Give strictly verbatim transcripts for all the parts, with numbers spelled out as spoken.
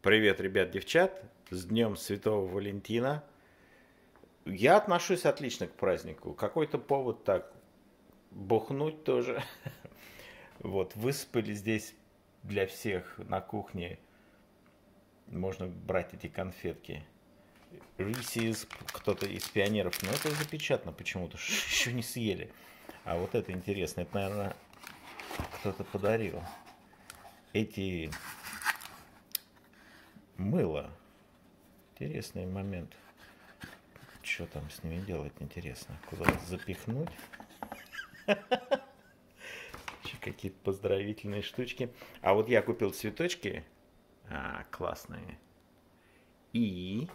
Привет, ребят, девчат, с Днем Святого Валентина. Я отношусь отлично к празднику. Какой-то повод так бухнуть тоже. Вот, высыпали здесь для всех на кухне. Можно брать эти конфетки. Reese's, кто-то из пионеров, но это запечатано почему-то, еще не съели. А вот это интересно, это, наверное, кто-то подарил. Эти мыло. Интересный момент. Что там с ними делать, интересно? Куда запихнуть? Какие-то поздравительные штучки. А вот я купил цветочки. А, классные. И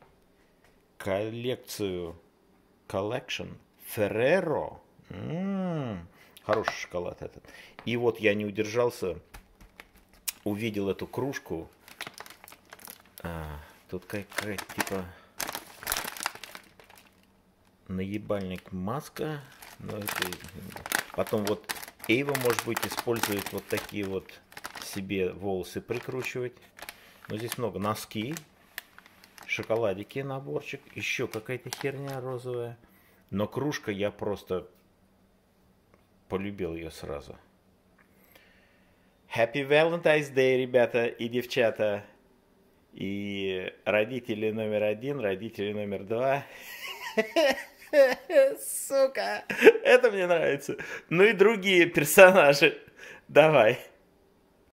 коллекцию Collection Ferrero. М-м-м, хороший шоколад этот. И вот я не удержался. Увидел эту кружку. А, тут какая-то типа наебальник маска. Но это... Потом вот Эйва, может быть, использует вот такие вот себе волосы прикручивать. Но здесь много. Носки, шоколадики, наборчик. Еще какая-то херня розовая. Но кружка, я просто полюбил ее сразу. Happy Valentine's Day, ребята и девчата. И родители номер один, родители номер два. Сука, это мне нравится. Ну и другие персонажи. Давай.